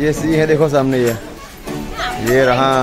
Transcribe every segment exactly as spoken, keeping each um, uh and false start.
ये सी है, देखो सामने ये ये रहा।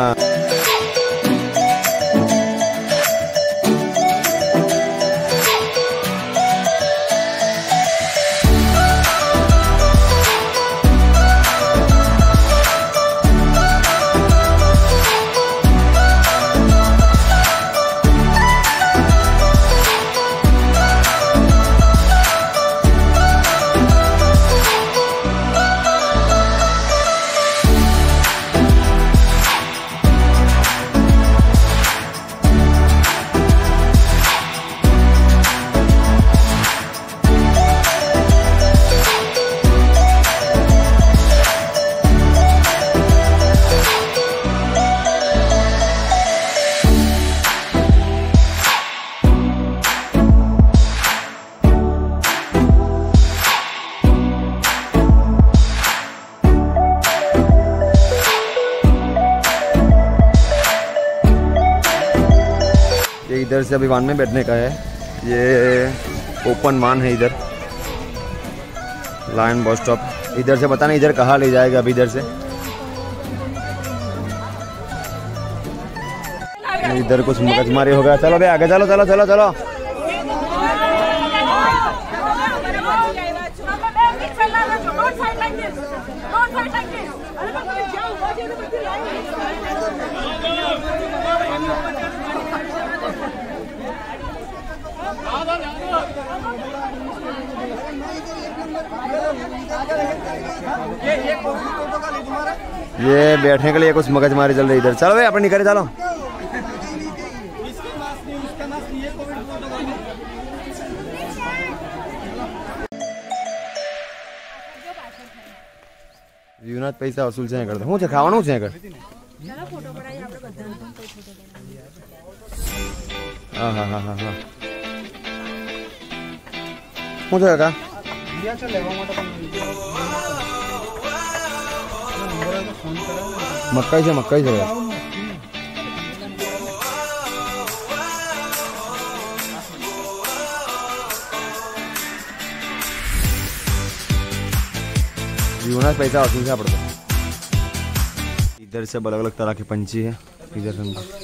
इधर से अभी वान में बैठने का है। ये ओपन मान है इधर, लायन बस स्टॉप। इधर से पता नहीं इधर कहाँ ले जाएगा। अभी इधर से इधर कुछ मगजमारी हो गया। चलो भाई आगे चलो चलो चलो चलो। ये बैठने के लिए कुछ मगजमारी चल रही इधर। चलो भाई अपने निकले चलो। યુનાથ પૈસા વસૂલ છે કરતા હું છે ખાવાનું છે કર હા હા હા હા હા હું છે કાકા મકાઈ છે મકાઈ છે यूनास पैसा वसूल से पड़ता। इधर सब अलग अलग तरह के पंछी है। इधर से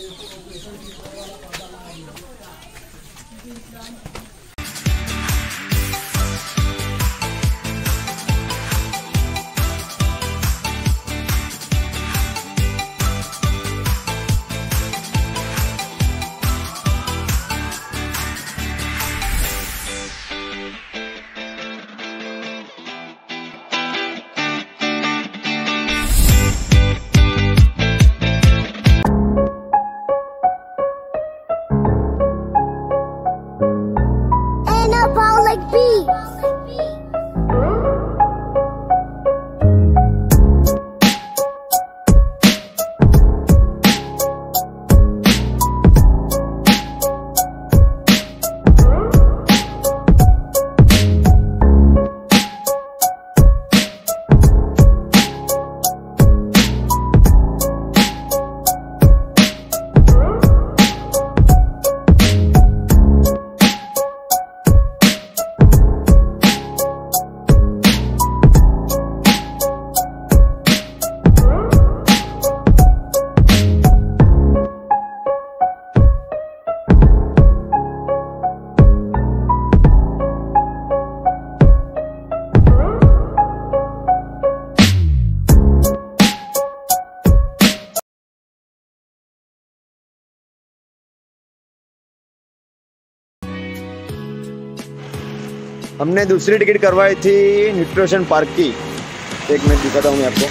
हमने दूसरी टिकट करवाई थी न्यूट्रिशन पार्क की। एक मिनट दिखाता हूँ मैं आपको।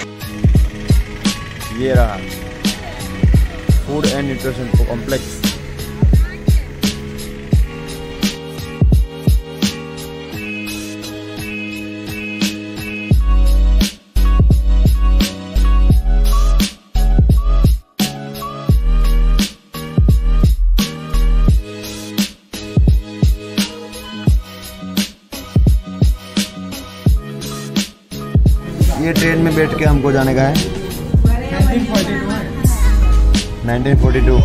ये रहा फूड एंड न्यूट्रिशन कॉम्प्लेक्स। ये ट्रेन में बैठ के हमको जाने का है nineteen forty two.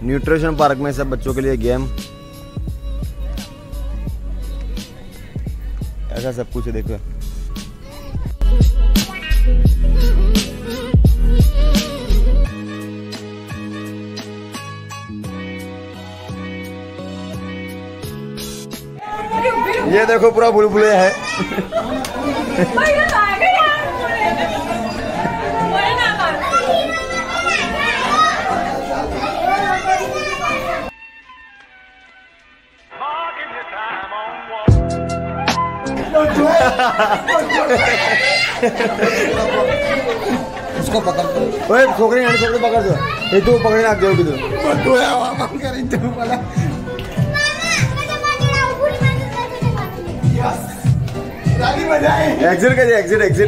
Nutrition park में सब बच्चों के लिए गेम, ऐसा सब कुछ है। देखो ये देखो पूरा बुलबुले है। उसको पकड़ दो, ओए छोकरे यहाँ छोकरे पकड़ दो, ये तो पकड़े ना दो भी दो। एग्जिट करिए, एग्जिट एग्जिट।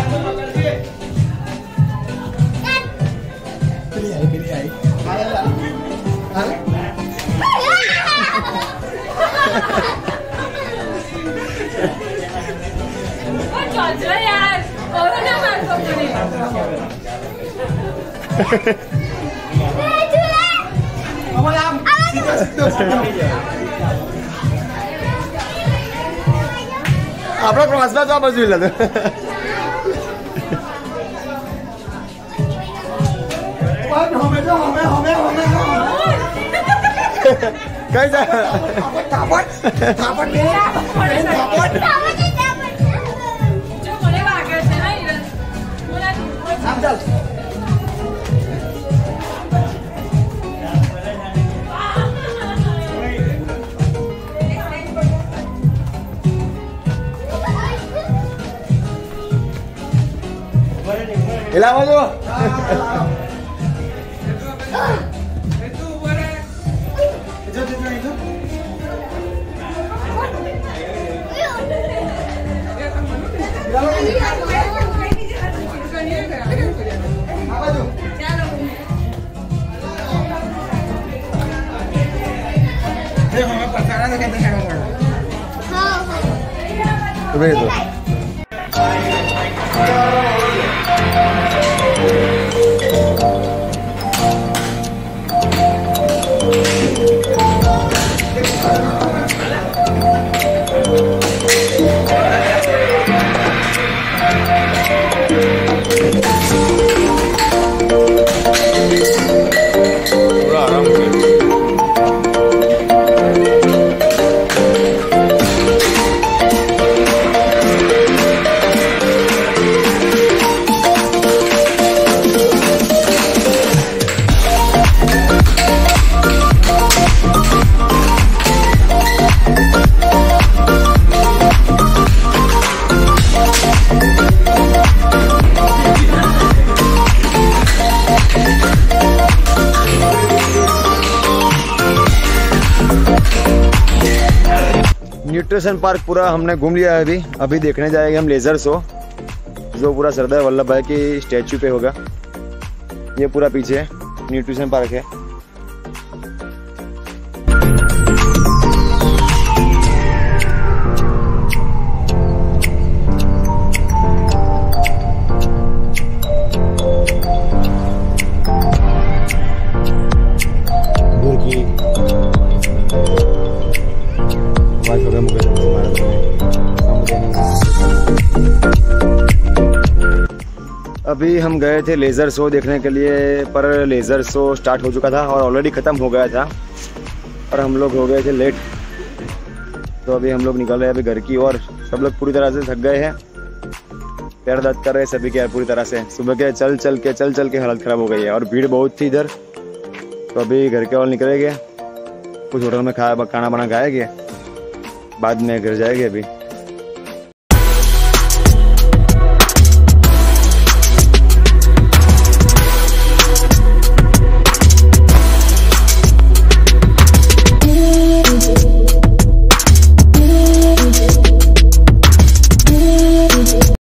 आपला प्रवासला जा बाजूला काय जा Hilang aja. Itu boleh. Itu itu itu. Apa tuh? Eh, home pacaran kan dengan orang. हाँ. Coba itu. न्यूट्रिशन पार्क पूरा हमने घूम लिया है। अभी अभी देखने जाएंगे हम लेजर शो, जो पूरा सरदार वल्लभ भाई की स्टैचू पे होगा। ये पूरा पीछे न्यूट्रिशन पार्क है। अभी हम गए थे लेज़र शो देखने के लिए, पर लेज़र शो स्टार्ट हो चुका था और ऑलरेडी ख़त्म हो गया था और हम लोग हो गए थे लेट। तो अभी हम लोग निकल रहे हैं अभी घर की ओर। सब लोग पूरी तरह से थक गए हैं, पैर दर्द कर रहे हैं सभी के पूरी तरह से। सुबह के चल चल के चल चल के हालत ख़राब हो गई है और भीड़ बहुत थी इधर। तो अभी घर के ओर निकलेंगे, कुछ होटल में खा खाना बना खाएंगे, बाद में घर जाएंगे अभी।